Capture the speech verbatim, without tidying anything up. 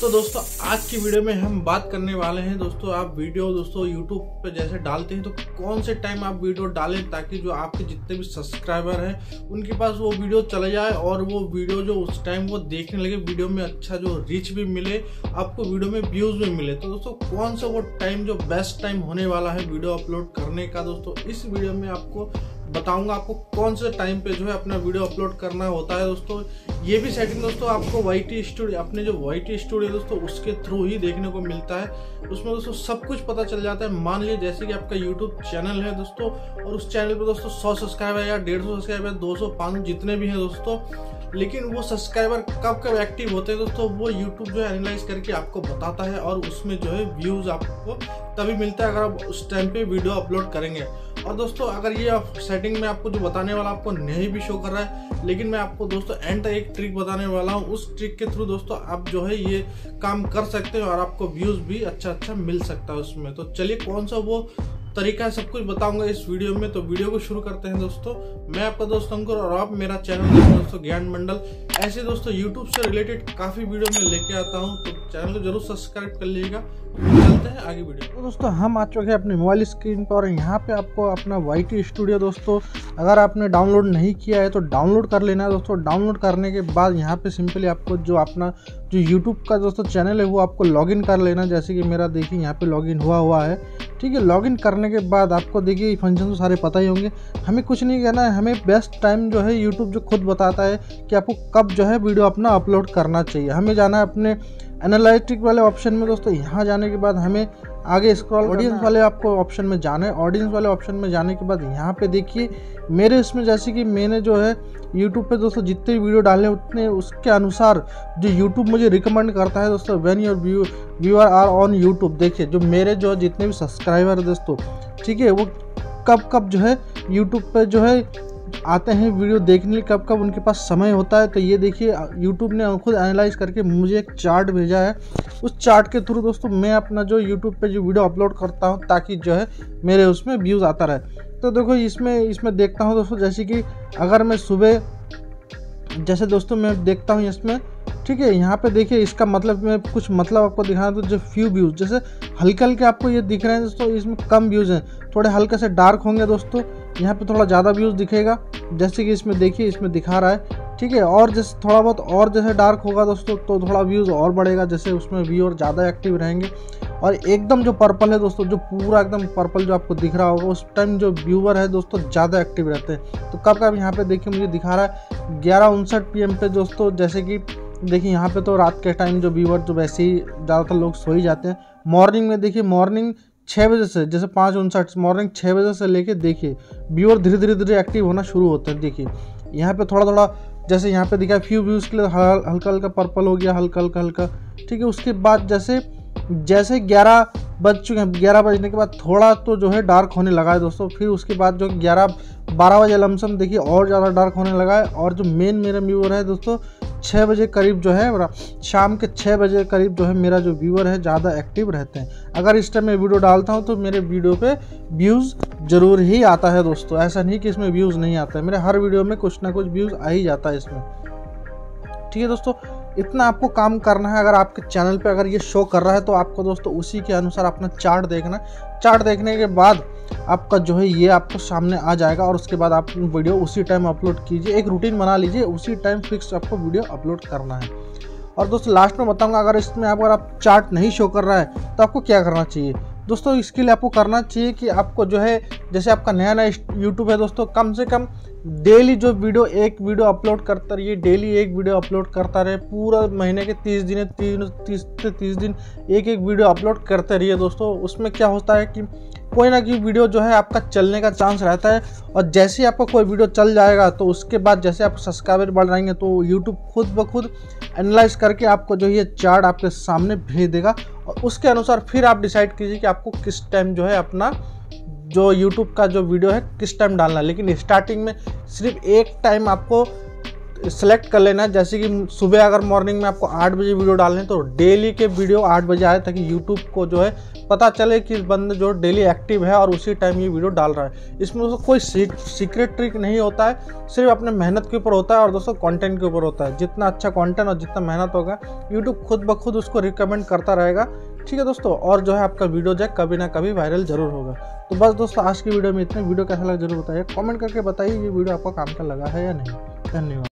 तो दोस्तों आज की वीडियो में हम बात करने वाले हैं दोस्तों, आप वीडियो दोस्तों यूट्यूब पे जैसे डालते हैं तो कौन से टाइम आप वीडियो डालें ताकि जो आपके जितने भी सब्सक्राइबर हैं उनके पास वो वीडियो चले जाए और वो वीडियो जो उस टाइम वो देखने लगे, वीडियो में अच्छा जो रीच भी मिले, आपको वीडियो में व्यूज भी मिले। तो दोस्तों कौन सा वो टाइम जो बेस्ट टाइम होने वाला है वीडियो अपलोड करने का, दोस्तों इस वीडियो में आपको बताऊंगा आपको कौन से टाइम पे जो है अपना वीडियो अपलोड करना होता है। दोस्तों ये भी सेटिंग दोस्तों आपको वाई टी स्टूडियो, अपने जो वाई टी स्टूडियो दोस्तों उसके थ्रू ही देखने को मिलता है। उसमें दोस्तों सब कुछ पता चल जाता है। मान लीजिए जैसे कि आपका यूट्यूब चैनल है दोस्तों और उस चैनल पे दोस्तों सौ सब्सक्राइबर या डेढ़ सौ सब्सक्राइबर, दो सौ पाँच सौ जितने भी हैं दोस्तों, लेकिन वो सब्सक्राइबर कब कब एक्टिव होते हैं दोस्तों वो यूट्यूब जो है एनालाइज करके आपको बताता है और उसमें जो है व्यूज आपको तभी मिलता है अगर आप उस टाइम पे वीडियो अपलोड करेंगे। और दोस्तों अगर ये सेटिंग में आपको जो बताने वाला आपको नहीं भी शो कर रहा है, लेकिन मैं आपको दोस्तों एंड तक एक ट्रिक बताने वाला हूँ, उस ट्रिक के थ्रू दोस्तों आप जो है ये काम कर सकते हैं और आपको व्यूज भी अच्छा अच्छा मिल सकता है उसमें। तो चलिए कौन सा वो तरीका है सब कुछ बताऊंगा इस वीडियो में। तो वीडियो को शुरू करते हैं दोस्तों। मैं आपका दोस्त अंकुर और आप मेरा चैनल देख रहे हैं दोस्तों ज्ञान मंडल। ऐसे दोस्तों यूट्यूब से रिलेटेड काफी वीडियो में लेके आता हूं, तो चैनल को जरूर सब्सक्राइब कर लीजिएगा। चलते हैं आगे वीडियो। तो दोस्तों हम आ चुके हैं अपने मोबाइल स्क्रीन पर और यहाँ पे आपको अपना वाई टी स्टूडियो दोस्तों अगर आपने डाउनलोड नहीं किया है तो डाउनलोड कर लेना है दोस्तों। डाउनलोड करने के बाद यहाँ पे सिंपली आपको जो अपना जो यूट्यूब का दोस्तों चैनल है वो आपको लॉगिन कर लेना। जैसे कि मेरा देखिए यहाँ पे लॉगिन हुआ हुआ है, ठीक है। लॉगिन करने के बाद आपको देखिए फंक्शन तो सारे पता ही होंगे, हमें कुछ नहीं कहना है, हमें बेस्ट टाइम जो है यूट्यूब जो खुद बताता है कि आपको कब जो है वीडियो अपना अपलोड करना चाहिए। हमें जाना है अपने एनालिटिक वाले ऑप्शन में दोस्तों। यहाँ जाने के बाद हमें आगे स्क्रॉल ऑडियंस वाले आपको ऑप्शन में जाना है। ऑडियंस वाले ऑप्शन में जाने के बाद यहाँ पे देखिए मेरे इसमें जैसे कि मैंने जो है यूट्यूब पे दोस्तों जितने वीडियो डाले उतने उसके अनुसार जो यूट्यूब मुझे रिकमेंड करता है दोस्तों, when your view viewer are on YouTube. देखिए जो मेरे जो जितने भी सब्सक्राइबर है दोस्तों, ठीक है, वो कब कब जो है यूट्यूब पे जो है आते हैं वीडियो देखने लिए, कब कब उनके पास समय होता है। तो ये देखिए यूट्यूब ने खुद एनालाइज करके मुझे एक चार्ट भेजा है। उस चार्ट के थ्रू दोस्तों मैं अपना जो यूट्यूब पे जो वीडियो अपलोड करता हूँ ताकि जो है मेरे उसमें व्यूज़ आता रहे। तो देखो इसमें इसमें देखता हूँ दोस्तों, जैसे कि अगर मैं सुबह जैसे दोस्तों मैं देखता हूँ इसमें, ठीक है, यहाँ पे देखिए इसका मतलब मैं कुछ मतलब आपको दिखा दूँ। जो फ्यू व्यूज़ जैसे हल्के हल्के आपको ये दिख रहे हैं दोस्तों, इसमें कम व्यूज़ हैं, थोड़े हल्के से डार्क होंगे दोस्तों, यहाँ पे थोड़ा ज़्यादा व्यूज़ दिखेगा। जैसे कि इसमें देखिए इसमें दिखा रहा है, ठीक है। और जैसे थोड़ा बहुत और जैसे डार्क होगा दोस्तों तो थोड़ा व्यूज़ और बढ़ेगा, जैसे उसमें व्यूअर ज़्यादा एक्टिव रहेंगे। और एकदम जो पर्पल है दोस्तों, जो पूरा एकदम पर्पल जो आपको दिख रहा होगा उस टाइम जो व्यूअर है दोस्तों ज़्यादा एक्टिव रहते हैं। तो कब कब यहाँ पे देखिए मुझे दिखा रहा है ग्यारह उनसठ पी एम पे दोस्तों, जैसे कि देखिए यहाँ पे तो रात के टाइम जो व्यूअर जो वैसे ही ज़्यादातर लोग सो ही जाते हैं। मॉर्निंग में देखिए मॉर्निंग छः बजे से जैसे पाँच उनसठ मॉर्निंग छः बजे से लेके देखिए व्यूअर धीरे धीरे धीरे एक्टिव होना शुरू होते हैं। देखिए यहाँ पे थोड़ा थोड़ा जैसे यहाँ पे दिखा फ्यू व्यूज़ के लिए हल्का हल्का पर्पल हो गया, हल्का हल्का हल्का, ठीक है। उसके बाद जैसे जैसे ग्यारह बज चुके हैं, ग्यारह बजने के बाद थोड़ा तो जो है डार्क होने लगा है दोस्तों। फिर उसके बाद जो ग्यारह बारह बजे लमसम देखिए और ज़्यादा डार्क होने लगा है। और जो मेन मेरा व्यूअर है दोस्तों छः बजे करीब जो है शाम के छः बजे करीब जो है मेरा जो व्यूअर है ज़्यादा एक्टिव रहते हैं। अगर इस टाइम मैं वीडियो डालता हूँ तो मेरे वीडियो पे व्यूज़ ज़रूर ही आता है दोस्तों, ऐसा नहीं कि इसमें व्यूज़ नहीं आता है, मेरे हर वीडियो में कुछ ना कुछ व्यूज़ आ ही जाता है इसमें, ठीक है दोस्तों। इतना आपको काम करना है। अगर आपके चैनल पे अगर ये शो कर रहा है तो आपको दोस्तों उसी के अनुसार अपना चार्ट देखना है। चार्ट देखने के बाद आपका जो है ये आपको सामने आ जाएगा और उसके बाद आप वीडियो उसी टाइम अपलोड कीजिए। एक रूटीन बना लीजिए, उसी टाइम फिक्स आपको वीडियो अपलोड करना है। और दोस्तों लास्ट में बताऊंगा अगर इसमें अगर आप चार्ट नहीं शो कर रहा है तो आपको क्या करना चाहिए दोस्तों। इसके लिए आपको करना चाहिए कि आपको जो है जैसे आपका नया नया यूट्यूब है दोस्तों, कम से कम डेली जो वीडियो एक वीडियो अपलोड करता रहिए, डेली एक वीडियो अपलोड करता रहे। पूरा महीने के तीस दिन तीन तीस से तीस दिन एक एक वीडियो अपलोड करते रहिए दोस्तों। उसमें क्या होता है कि कोई ना कोई वीडियो जो है आपका चलने का चांस रहता है और जैसे ही आपका कोई वीडियो चल जाएगा तो उसके बाद जैसे आप सब्सक्राइबर बढ़ जाएंगे तो यूट्यूब खुद ब खुद एनालाइज करके आपको जो ये चार्ट आपके सामने भेज देगा और उसके अनुसार फिर आप डिसाइड कीजिए कि आपको किस टाइम जो है अपना जो यूट्यूब का जो वीडियो है किस टाइम डालना है। लेकिन स्टार्टिंग में सिर्फ एक टाइम आपको सेलेक्ट कर लेना है। जैसे कि सुबह अगर मॉर्निंग में आपको आठ बजे वीडियो डालने हैं तो डेली के वीडियो आठ बजे आए, ताकि यूट्यूब को जो है पता चले कि बंदा जो डेली एक्टिव है और उसी टाइम ये वीडियो डाल रहा है। इसमें दोस्तों कोई सीक्रेट ट्रिक नहीं होता है, सिर्फ अपने मेहनत के ऊपर होता है और दोस्तों कंटेंट के ऊपर होता है। जितना अच्छा कंटेंट और जितना मेहनत होगा यूट्यूब खुद ब खुद उसको रिकमेंड करता रहेगा। ठीक है दोस्तों, और जो है आपका वीडियो जो है कभी ना कभी वायरल जरूर होगा। तो बस दोस्तों आज की वीडियो में इतने। वीडियो कैसा लगा जरूर बताइए, कमेंट करके बताइए ये वीडियो आपको काम का लगा है या नहीं। धन्यवाद।